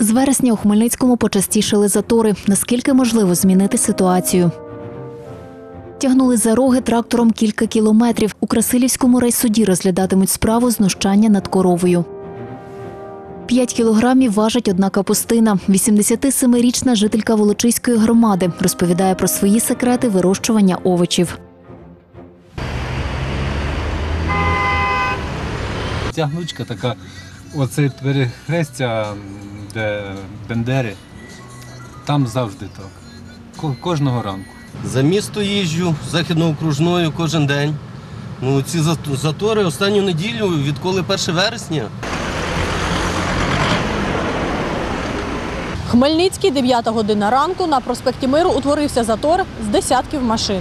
З вересня у Хмельницькому почастішали затори. Наскільки можливо змінити ситуацію? Тягнули за роги трактором кілька кілометрів. У Красилівському райсуді розглядатимуть справу знущання над коровою. 5 кілограмів важить одна капустина. 87-річна жителька Волочиської громади розповідає про свої секрети вирощування овочів. Ця гнучка така, оце перехрестя, де Бендери, там завжди так. Кожного ранку. За місто їжджу, західно-окружною кожен день. Ці затори останню неділю, відколи 1 вересня. Хмельницький, 9 година ранку, на проспекті Миру утворився затор з десятків машин.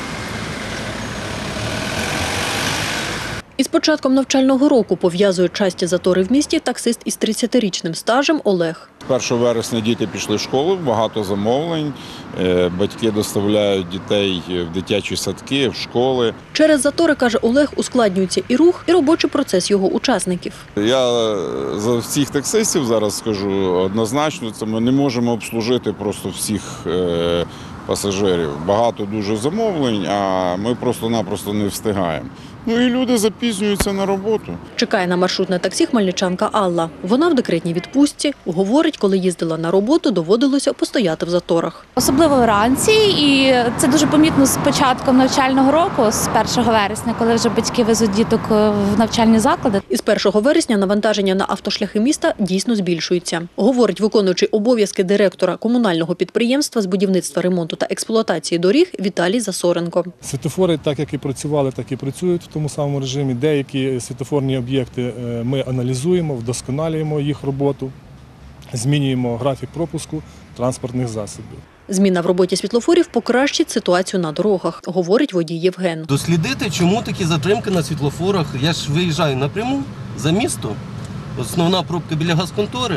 Із початком навчального року пов'язують часті затори в місті таксист із 30-річним стажем Олег. 1 вересня діти пішли в школу, багато замовлень, батьки доставляють дітей в дитячі садки, в школи. Через затори, каже Олег, ускладнюється і рух, і робочий процес його учасників. Я за всіх таксистів зараз скажу однозначно, це ми не можемо обслужити просто всіх пасажирів. Багато дуже замовлень, а ми просто-напросто не встигаємо. І люди запізнюються на роботу. Чекає на маршрутне таксі хмельничанка Алла. Вона в декретній відпустці. Говорить, коли їздила на роботу, доводилося постояти в заторах. Особливо вранці, і це дуже помітно з початком навчального року, з 1 вересня, коли вже батьки везуть діток в навчальні заклади. Із 1 вересня навантаження на автошляхи міста дійсно збільшується. Говорить виконуючий обов'язки директора комунального підприємства з будівництва, ремонту та експлуатації доріг Віталій Засоренко. Світлофори, так як і працювали, так і працюють в тому самому режимі. Деякі світлофорні об'єкти ми аналізуємо, вдосконалюємо їх роботу, змінюємо графік пропуску транспортних засобів. Зміна в роботі світлофорів покращить ситуацію на дорогах, говорить водій Євген. Дослідити, чому такі затримки на світлофорах. Я ж виїжджаю напряму за місто, основна пробка біля газконтори.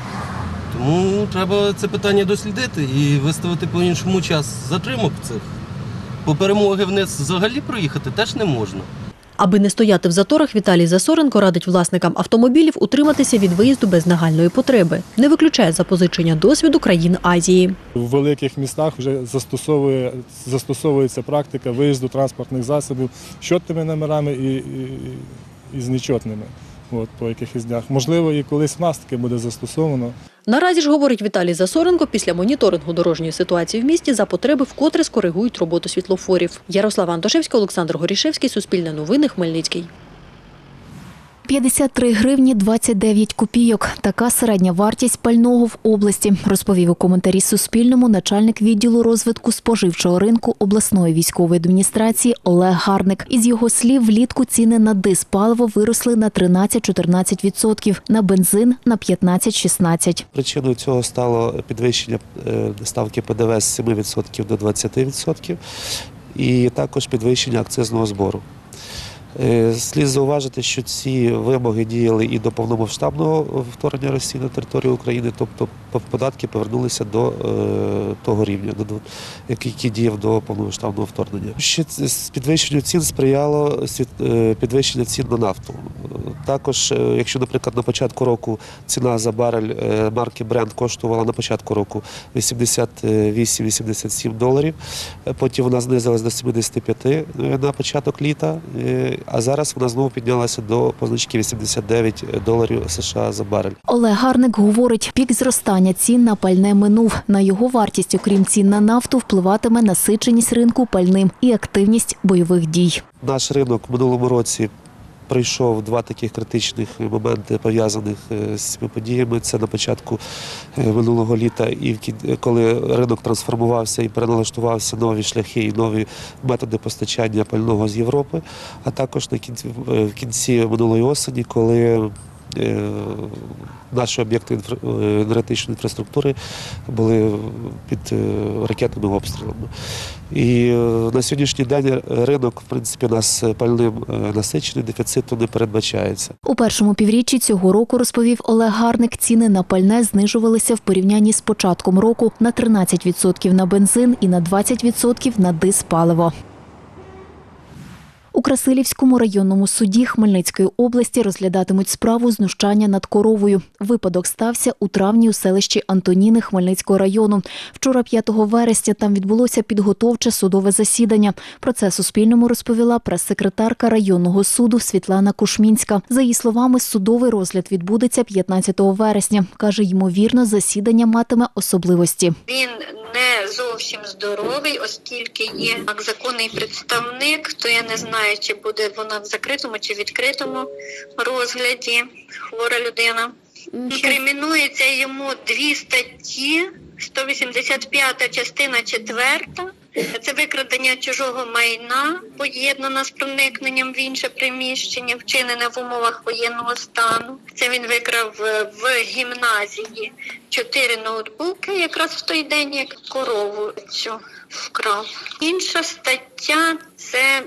Тому треба це питання дослідити і виставити по-іншому час затримок цих. По перемоги вниз взагалі проїхати теж не можна. Аби не стояти в заторах, Віталій Засоренко радить власникам автомобілів утриматися від виїзду без нагальної потреби. Не виключає запозичення досвіду країн Азії. В великих містах вже застосовується практика виїзду транспортних засобів з чотними номерами і з нечотними. По якихось днях. Можливо, і колись в нас таке буде застосовано. Наразі ж, говорить Віталій Засоренко, після моніторингу дорожньої ситуації в місті за потреби вкотре скоригують роботу світлофорів. Ярослава Антошевська, Олександр Горішевський, Суспільне новини, Хмельницький. 53 гривні 29 копійок. Така середня вартість пального в області, розповів у коментарі Суспільному начальник відділу розвитку споживчого ринку обласної військової адміністрації Олег Гарник. Із його слів, влітку ціни на дизпаливо виросли на 13-14%, на бензин – на 15-16%. Причиною цього стало підвищення ставки ПДВ з 7% до 20% і також підвищення акцизного збору. Слід зауважити, що ці вимоги діяли і до повномасштабного вторгнення Росії на територію України, тобто податки повернулися до того рівня, який діяв до повномасштабного вторгнення. Ще з підвищенню цін сприяло підвищення цін на нафту. Також, якщо, наприклад, на початку року ціна за барель марки Brent коштувала на початку року $88-87, потім вона знизилась до 75 на початок літа, а зараз вона знову піднялася до позначки $89 США за барель. Олег Гарник говорить, пік зростання цін на пальне минув. На його вартість, окрім цін на нафту, впливатиме насиченість ринку пальним і активність бойових дій. Наш ринок в минулому році пройшов два таких критичних моменти, пов'язаних з цими подіями. Це на початку минулого літа, і коли ринок трансформувався і переналаштувався нові шляхи і нові методи постачання пального з Європи, а також в кінці минулої осені, коли наші об'єкти енергетичної інфраструктури були під ракетними обстрілами. І на сьогоднішній день ринок, в принципі, у нас пальним насичений, дефіциту не передбачається. У першому півріччі цього року, розповів Олег Гарник, ціни на пальне знижувалися в порівнянні з початком року на 13% на бензин і на 20% на дизпаливо. У Красилівському районному суді Хмельницької області розглядатимуть справу знущання над коровою. Випадок стався у травні у селищі Антоніни Хмельницького району. Вчора, 5 вересня, там відбулося підготовче судове засідання. Про це Суспільному розповіла прес-секретарка районного суду Світлана Кушмінська. За її словами, судовий розгляд відбудеться 15 вересня. Каже, ймовірно, засідання матиме особливості. Він не зовсім здоровий, оскільки є законний представник, то я не знаю, чи буде вона в закритому чи відкритому розгляді, хвора людина. Інкримінується йому 2 статті, 185 частина 4. Це викрадення чужого майна, поєднане з проникненням в інше приміщення, вчинене в умовах воєнного стану. Це він викрав в гімназії 4 ноутбуки, якраз в той день, як корову цю вкрав. Інша стаття – це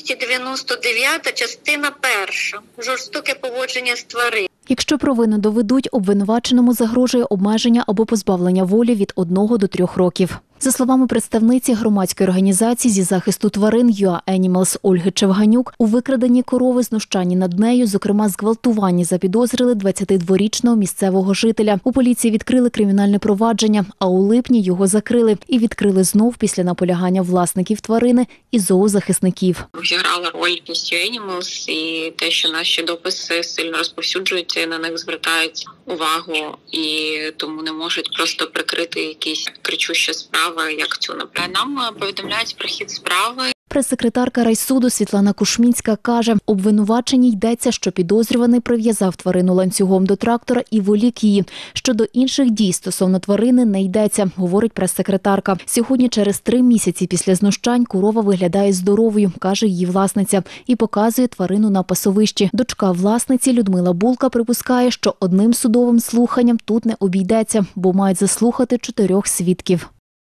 299 частина 1. Жорстоке поводження з тваринами. Якщо провину доведуть, обвинуваченому загрожує обмеження або позбавлення волі від 1 до 3 років. За словами представниці громадської організації зі захисту тварин UA Animals Ольги Чевганюк, у викраденні корови, знущанні над нею, зокрема зґвалтуванні, запідозрили 22-річного місцевого жителя. У поліції відкрили кримінальне провадження, а у липні його закрили. І відкрили знов після наполягання власників тварини і зоозахисників. Зіграла роль UA Animals і те, що наші дописи сильно розповсюджуються, на них звертають увагу і тому не можуть просто прикрити якісь кричущі справи, як цю. Нам повідомляють про хід справи. Прес-секретарка райсуду Світлана Кушмінська каже, обвинуваченні йдеться, що підозрюваний прив'язав тварину ланцюгом до трактора і волік її. Щодо інших дій стосовно тварини не йдеться, говорить прес-секретарка. Сьогодні, через 3 місяці після знущань, корова виглядає здоровою, каже її власниця, і показує тварину на пасовищі. Дочка власниці Людмила Булка припускає, що одним судовим слуханням тут не обійдеться, бо мають заслухати 4 свідків.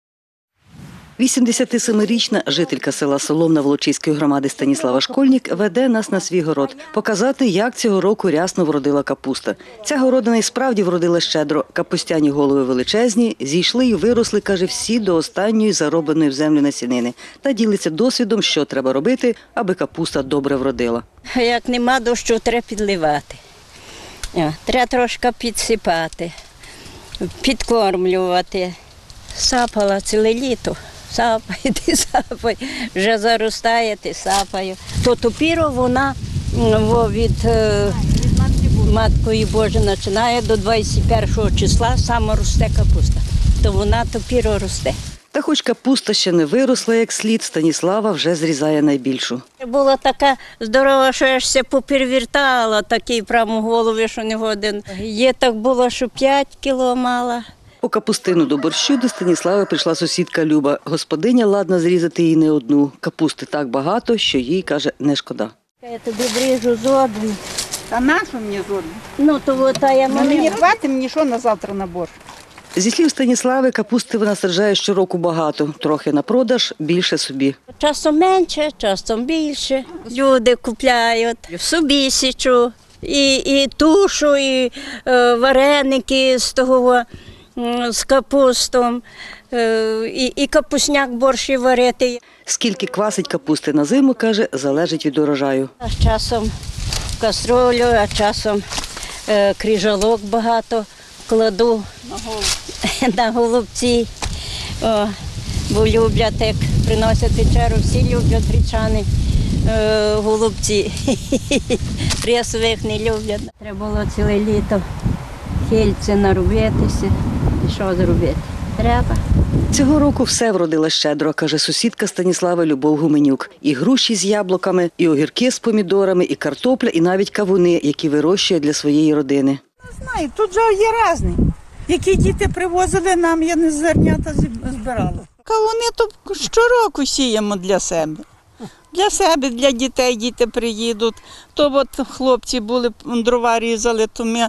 87-річна жителька села Соломна Волочиської громади Станіслава Школьник веде нас на свій город. Показати, як цього року рясно вродила капуста. Ця городина і справді вродила щедро. Капустяні голови величезні, зійшли і виросли, каже, всі до останньої заробленої в землю насінини. Та ділиться досвідом, що треба робити, аби капуста добре вродила. Як нема дощу, треба підливати. Треба трошки підсипати, підкормлювати. Сапала ціле літо. Сапаю, ти сапай, вже заростає, ти сапаю. То топіро вона від Матки Божої починає до 21 числа, саме росте капуста. То вона топіро росте. Та хоч капуста ще не виросла як слід, Станіслава вже зрізає найбільшу. Була така здорова, що я ж все поперевертала, такий прямо в голові, що не годин. Є так було, що 5 кіло мала. По капустину до борщу до Станіслави прийшла сусідка Люба. Господиня ладна зрізати їй не одну. Капусти так багато, що їй, каже, не шкода. Я тобі бріжу зодві. А нашу мені зодві? Ну, то от, а я мені хватить, мені що на завтра на борщ? Зі слів Станіслави, капусти вона саджає щороку багато. Трохи на продаж, більше собі. Часом менше, часом більше. Люди купляють, собі січу, і тушу, і вареники з того, з капустом, і капусняк борщі варити. Скільки квасить капусти на зиму, каже, залежить від урожаю. А з часом каструлю, а часом крижалок багато кладу на голубці. Бо люблять, як приносять вечеру, всі люблять гречані голубці. Рисових не люблять. Треба було ціле літо хільці наробитися. І що зробити? Треба. Цього року все вродила щедро, каже сусідка Станіслави Любов Гуменюк. І груші з яблуками, і огірки з помідорами, і картопля, і навіть кавуни, які вирощує для своєї родини. Не знаю, тут же є різні. Які діти привозили нам, я не зернята збирала. Кавуни то щороку сіємо для себе. Для себе, для дітей діти приїдуть. То от хлопці були, дрова різали, то ми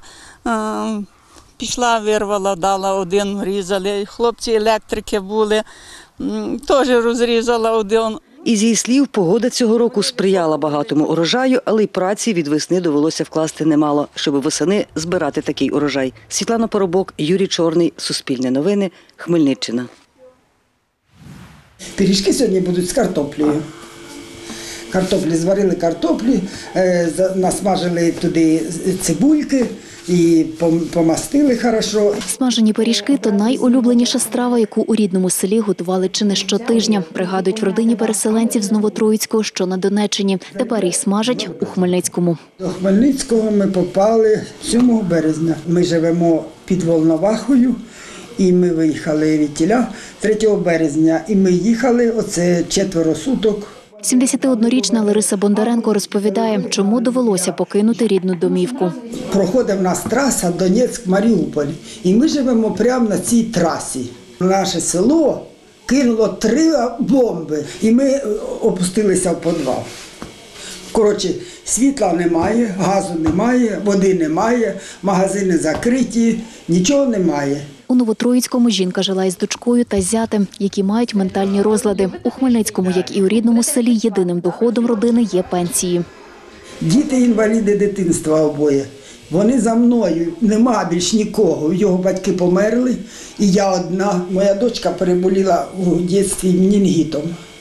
пішла, вирвала, дала один, різали. Хлопці електрики були, теж розрізала один. Із її слів, погода цього року сприяла багатому урожаю, але й праці від весни довелося вкласти немало, щоб восени збирати такий урожай. Світлана Поробок, Юрій Чорний, Суспільне новини, Хмельниччина. Пиріжки сьогодні будуть з картоплею. Картоплі зварили картоплі, насмажили туди цибульки і помастили хорошо. Смажені пиріжки – то найулюбленіша страва, яку у рідному селі готували чи не щотижня. Пригадують в родині переселенців з Новотроїцького, що на Донеччині. Тепер їх смажать у Хмельницькому. До Хмельницького ми попали 7 березня. Ми живемо під Волновахою. І ми виїхали від тіля 3 березня. І ми їхали, оце 4 суток. 71-річна Лариса Бондаренко розповідає, чому довелося покинути рідну домівку. Проходить в нас траса Донецьк-Маріуполь. І ми живемо прямо на цій трасі. Наше село кинуло 3 бомби. І ми опустилися в підвал. Коротше, світла немає, газу немає, води немає, магазини закриті, нічого немає. У Новотроїцькому жінка жила із дочкою та зятем, які мають ментальні розлади. У Хмельницькому, як і у рідному селі, єдиним доходом родини є пенсії. Діти-інваліди дитинства обоє. Вони за мною, нема більш нікого. Його батьки померли, і я одна. Моя дочка переболіла у дитинстві менінгітом.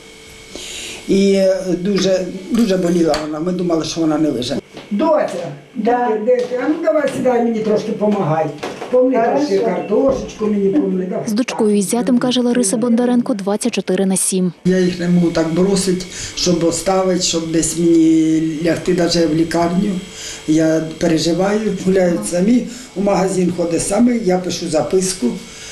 І дуже боліла вона, ми думали, що вона не виживе. Доця, де ти? А ну давай сідай, мені трошки допомагай. Помни трошки картошечку, мені помни. З дочкою і зятем, каже Лариса Бондаренко, 24/7. Я їх не можу так бросити, щоб оставити, щоб десь мені лягти навіть в лікарню. Я переживаю, гуляють самі, у магазин ходить самі, я пишу записку.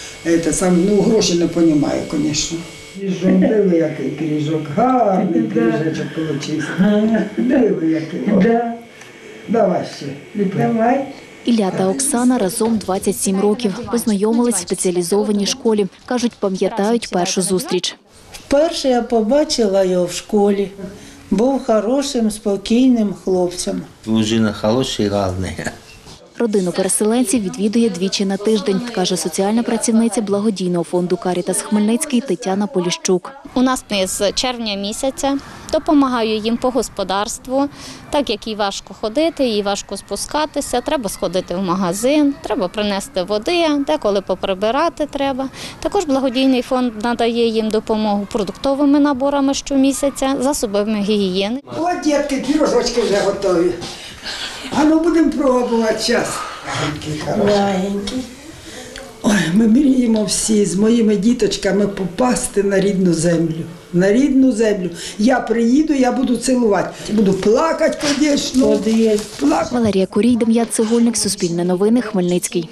Гроші не розумію, звісно. Пиріжок, диви, який пиріжок, гарний пиріжечок вийшов. Диви, який. Давай ще. Давай. Ілля та Оксана разом 27 років. Познайомились в спеціалізованій школі. Кажуть, пам'ятають першу зустріч. Вперше я побачила його в школі. Був хорошим, спокійним хлопцем. Мужчина хороший, гарний. Родину переселенців відвідує двічі на тиждень, каже соціальна працівниця благодійного фонду «Карітас Хмельницький» Тетяна Поліщук. У нас з червня місяця допомагаю їм по господарству, так як їй важко ходити, їй важко спускатися, треба сходити в магазин, треба принести води, деколи поприбирати треба. Також благодійний фонд надає їм допомогу продуктовими наборами щомісяця, засобами гігієни. От, дітки, пірожочки вже готові. А ну будемо пробувати зараз. Ой, ми мріємо всі з моїми діточками попасти на рідну землю. На рідну землю. Я приїду, я буду цілувати. Буду плакати, звісно. Валерія Курій, Дем'ян Цегольник, Суспільне новини, Хмельницький.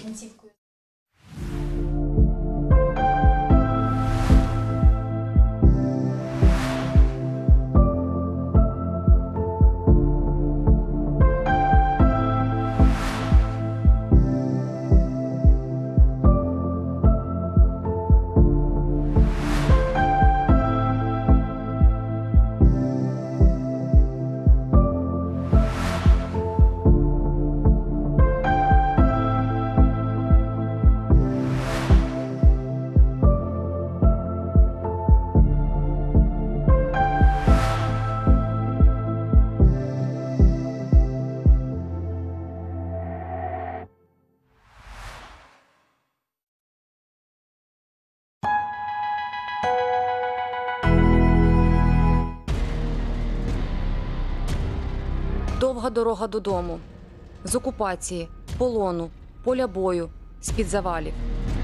Довга дорога додому. З окупації, полону, поля бою, з-під завалів.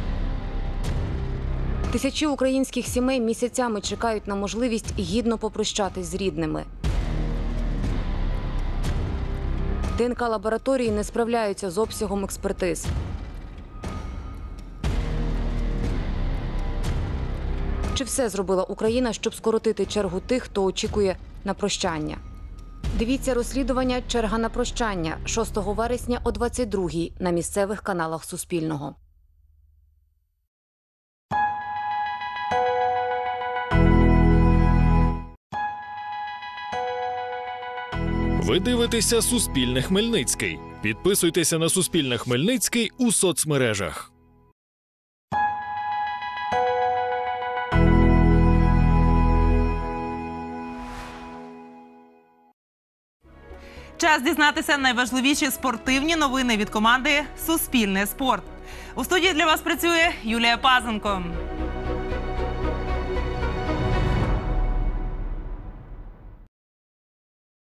Тисячі українських сімей місяцями чекають на можливість гідно попрощатись з рідними. ДНК-лабораторії не справляються з обсягом експертиз. Чи все зробила Україна, щоб скоротити чергу тих, хто очікує на прощання? Дивіться розслідування «Черга на прощання» 6 вересня о 22-й на місцевих каналах Суспільного. Ви дивитеся «Суспільне Хмельницький». Підписуйтеся на «Суспільне Хмельницький» у соцмережах. Час дізнатися найважливіші спортивні новини від команди «Суспільне спорт». У студії для вас працює Юлія Пазенко.